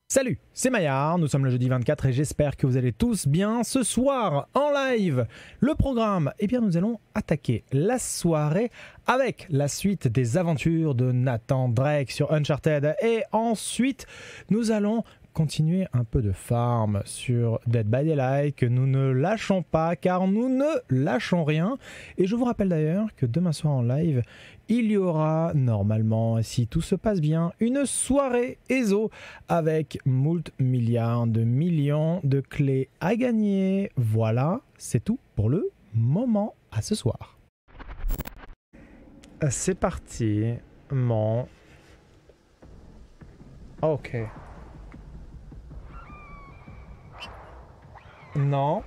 Salut, c'est Maillard, nous sommes le jeudi 24 et j'espère que vous allez tous bien. Ce soir, en live, le programme, eh bien nous allons attaquer la soirée avec la suite des aventures de Nathan Drake sur Uncharted. Et ensuite, nous allons continuer un peu de farm sur Dead by Daylight, que nous ne lâchons pas car nous ne lâchons rien. Et je vous rappelle d'ailleurs que demain soir en live, il y aura normalement, si tout se passe bien, une soirée ESO avec moult milliards de millions de clés à gagner. Voilà, c'est tout pour le moment. À ce soir. C'est parti, mon... Ok. Non.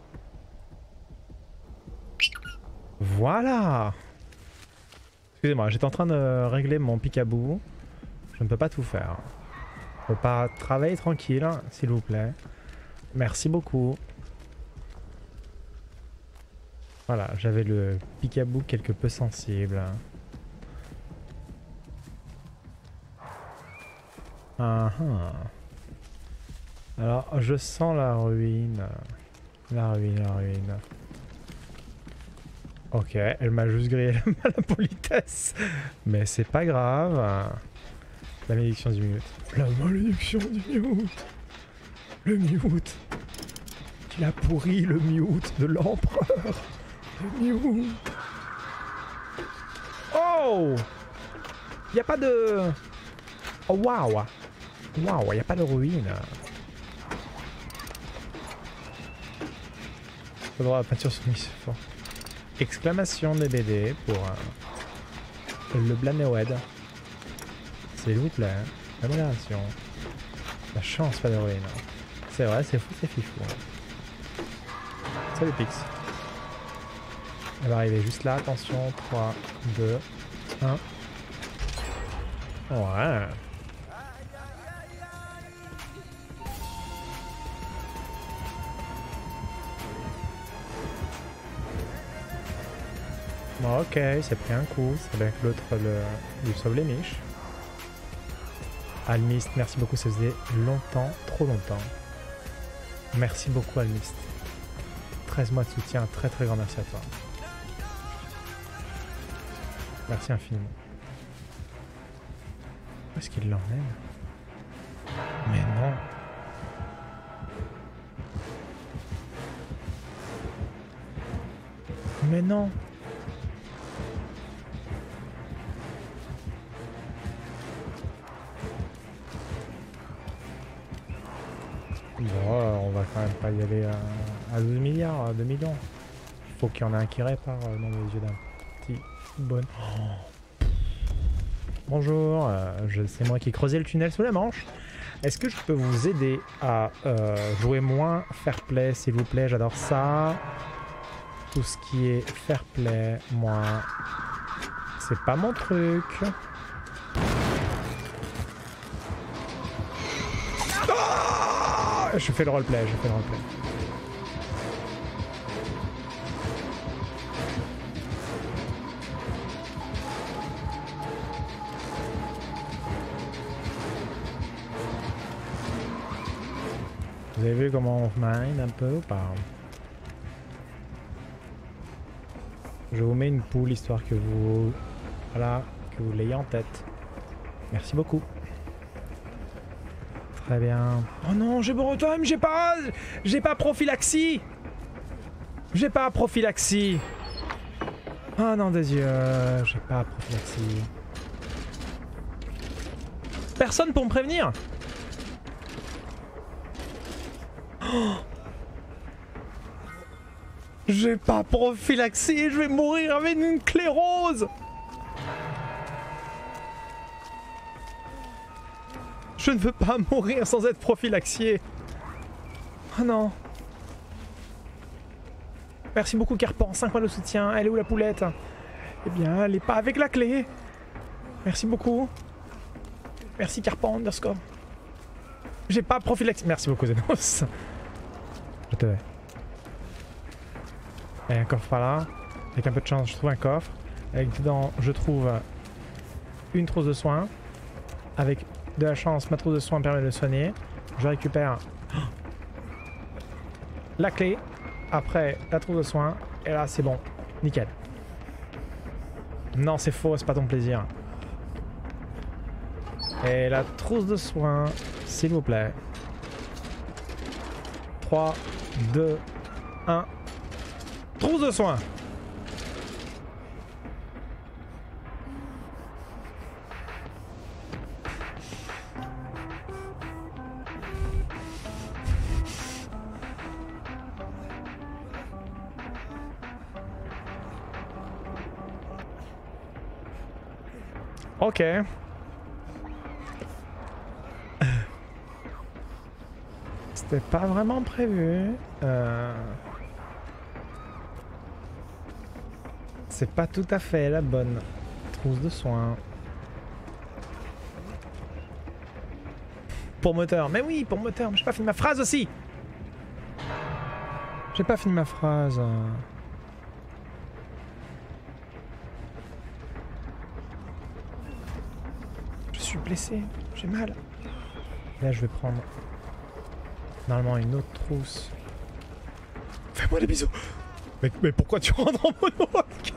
Voilà. Excusez-moi, j'étais en train de régler mon picaboo. Je ne peux pas tout faire. Je ne peux pas travailler tranquille, s'il vous plaît. Merci beaucoup. Voilà, j'avais le picaboo quelque peu sensible. Ah ah. Alors, je sens la ruine. La ruine, la ruine. Ok, elle m'a juste grillé la politesse. Mais c'est pas grave. La malédiction du mute. La malédiction du mute. Le mute. Il a pourri le mute de l'empereur. Le mute. Oh! Y a pas de... Oh waouh! Waouh, y a pas de ruine. Faudra la peinture sur fort. Exclamation des BD pour le Blanéwed. S'il vous plaît, la modération. La chance, pas de ruine. C'est vrai, c'est fou, c'est fifou. Salut Pix. Elle va arriver juste là, attention. 3, 2, 1. Ouais. Bon, ok, c'est pris un coup, c'est bien que l'autre lui sauve les miches. Almist, merci beaucoup, ça faisait longtemps, trop longtemps. Merci beaucoup Almist. 13 mois de soutien, un très très grand merci à toi. Merci infiniment. Où est-ce qu'il l'emmène? Mais non. Mais non. Bon, on va quand même pas y aller à 12 milliards, 2 millions. Faut qu'il y en ait un qui répare dans les yeux d'un petit bonne. Oh. Bonjour, c'est moi qui creusais le tunnel sous la Manche. Est-ce que je peux vous aider à jouer moins fair play, s'il vous plaît? J'adore ça. Tout ce qui est fair play, moi, c'est pas mon truc. Je fais le roleplay, je fais le roleplay. Vous avez vu comment on mine un peu ou pas? Je vous mets une poule histoire que vous... Voilà, que vous l'ayez en tête. Merci beaucoup. Très bien. Oh non, j'ai bon time, j'ai pas prophylaxie. J'ai pas prophylaxie. Oh non des yeux, j'ai pas prophylaxie. Personne pour me prévenir. Oh. J'ai pas prophylaxie, je vais mourir avec une clé rose. Je ne veux pas mourir sans être prophylaxié. Oh non. Merci beaucoup Carpan, 5 mois de soutien. Elle est où la poulette? Eh bien, elle est pas avec la clé. Merci beaucoup. Merci Carpan underscore. J'ai pas prophylaxié. Merci beaucoup Zenos. Je te vais. Il y a un coffre par là. Avec un peu de chance, je trouve un coffre. Avec dedans, je trouve une trousse de soins. Avec De la chance, ma trousse de soins permet de le soigner. Je récupère la clé. Après, la trousse de soins. Et là, c'est bon. Nickel. Non, c'est faux, c'est pas ton plaisir. Et la trousse de soins, s'il vous plaît. 3, 2, 1. Trousse de soins. Ok. C'était pas vraiment prévu. C'est pas tout à fait la bonne trousse de soins. Pour moteur. Mais oui, pour moteur. Mais j'ai pas fini ma phrase aussi. J'ai pas fini ma phrase. Je suis blessé. J'ai mal. Là, je vais prendre normalement une autre trousse. Fais-moi des bisous. Mais pourquoi tu rentres en monorail?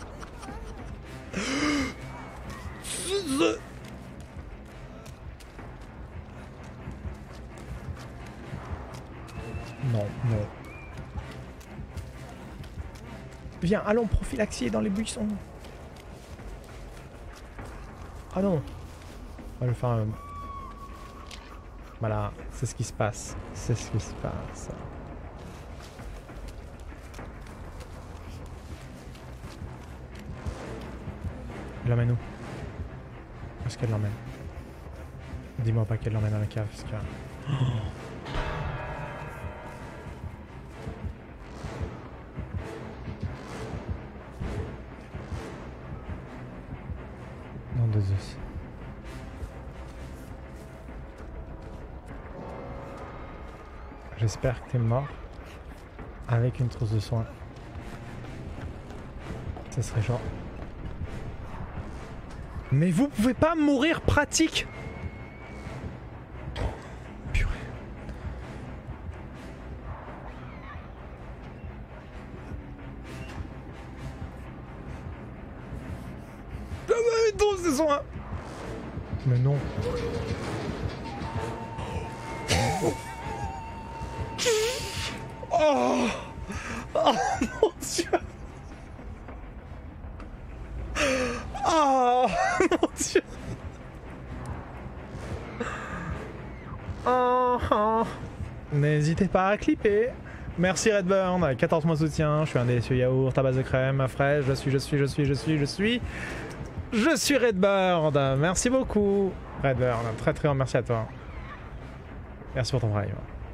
Non, non. Viens, allons prophylaxier dans les buissons. Ah non. On va le faire. Voilà, c'est ce qui se passe. C'est ce qui se passe. Elle l'emmène où? Où est-ce qu'elle l'emmène? Dis-moi pas qu'elle l'emmène dans la cave, parce que... Oh. Non, deux os. J'espère que t'es mort avec une trousse de soins. Ça serait genre... Mais vous pouvez pas mourir pratique. Purée. Une trousse de soins. Mais non. Oh, oh mon Dieu. Oh mon Dieu. Oh, oh. N'hésitez pas à clipper. Merci Redburn, 14 mois de soutien. Je suis un délicieux yaourt à base de crème fraîche. Je suis Redburn. Merci beaucoup Redburn. Très très grand merci à toi. Merci pour ton prime.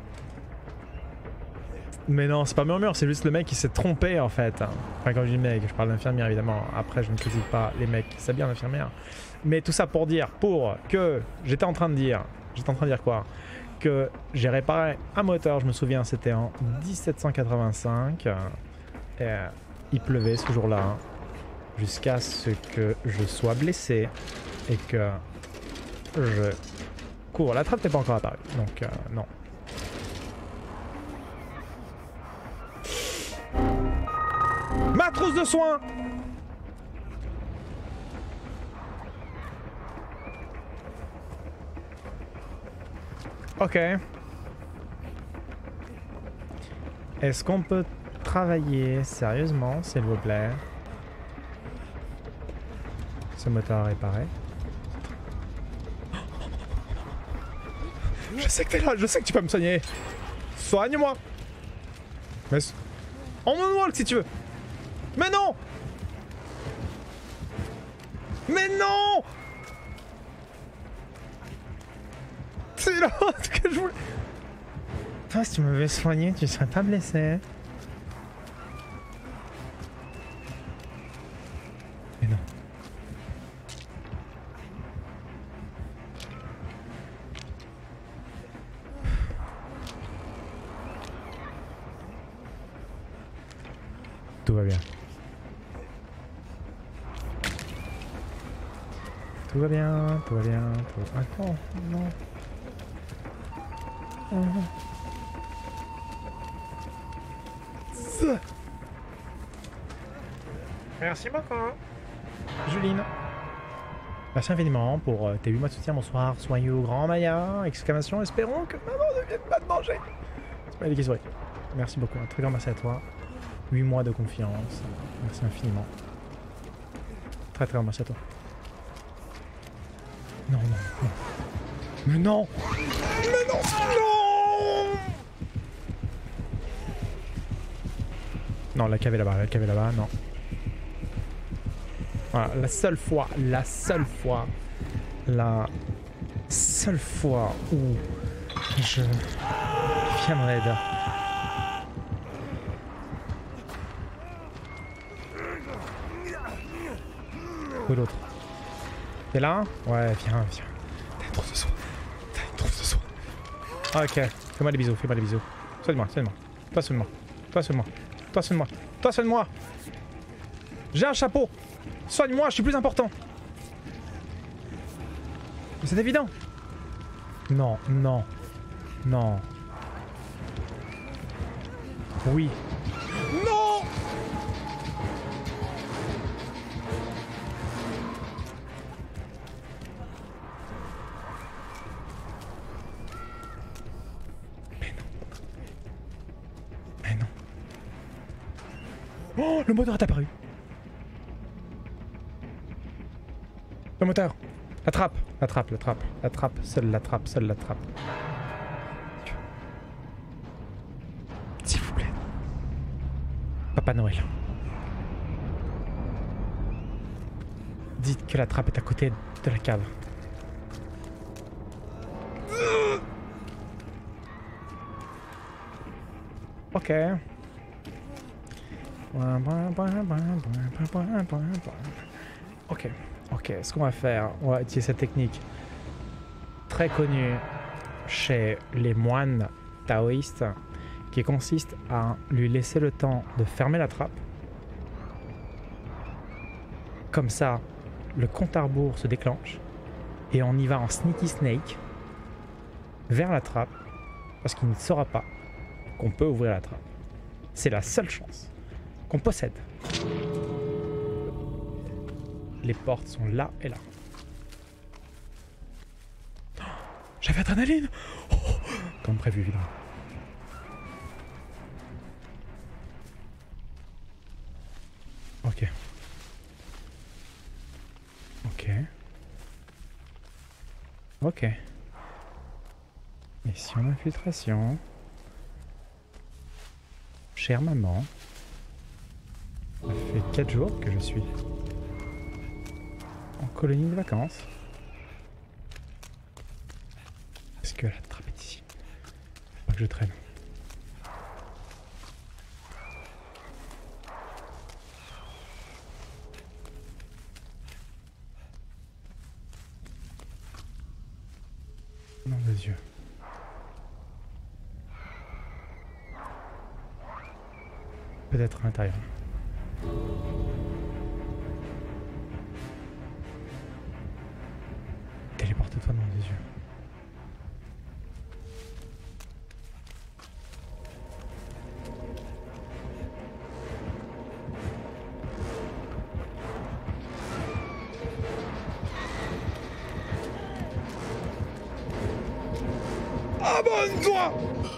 Mais non, c'est pas murmure, c'est juste le mec qui s'est trompé en fait. Enfin, quand je dis mec, je parle d'infirmière évidemment. Après, je ne critique pas les mecs qui s'habillent en infirmière. Mais tout ça pour dire, j'étais en train de dire quoi? Que j'ai réparé un moteur, je me souviens, c'était en 1785. Et, il pleuvait ce jour-là, jusqu'à ce que je sois blessé et que je cours. La trappe n'est pas encore apparue, donc non. Ma trousse de soins. Ok. Est-ce qu'on peut travailler sérieusement, s'il vous plaît? Ce moteur à réparer. Je sais que t'es là, je sais que tu peux me soigner. Soigne-moi. Mais... Emmene-moi si tu veux. Mais non! Mais non! C'est l'autre que je voulais... Toi, si tu m'avais soigné, tu serais pas blessé. Mais non. Tout va bien. Tout va bien, tout va bien, tout va... Ah non, non. Merci beaucoup. Juline. Merci infiniment pour tes 8 mois de soutien. Bonsoir, soyez au grand Maya. Exclamation, espérons que maman ne vienne pas de manger. C'est pas qui sourit. Merci beaucoup, un très grand merci à toi. 8 mois de confiance. Merci infiniment. Très très grand merci à toi. Non, non, non. Mais non! Mais non! Non! Non, la cave est là-bas, non. Voilà, la seule fois où je viendrai de... Où est l'autre? T'es là? Ouais, viens. T'as une trousse de saut. Ah, ok, fais-moi des bisous. Soigne-moi. Toi seulement. J'ai un chapeau. Soigne-moi, je suis plus important. C'est évident. Non. Oui. Non. Mais non. Oh, le moteur est apparu. Le moteur. La trappe. Seule la trappe. S'il vous plaît. Papa Noël. Dites que la trappe est à côté de la cave. Ok. Ok, ce qu'on va faire, on va utiliser cette technique très connue chez les moines taoïstes qui consiste à lui laisser le temps de fermer la trappe. Comme ça, le compte à rebours se déclenche et on y va en sneaky snake vers la trappe parce qu'il ne saura pas qu'on peut ouvrir la trappe. C'est la seule chance qu'on possède. Les portes sont là et là. Oh, j'avais adrénaline. Oh, comme prévu, évidemment. Ok. Mission d'infiltration. Chère maman. Ça fait 4 jours que je suis en colonie de vacances. Est-ce que la trappe est ici? Faut pas que je traîne. Nom des yeux. Peut-être à l'intérieur. Téléporte-toi dans les yeux. Abonne-toi!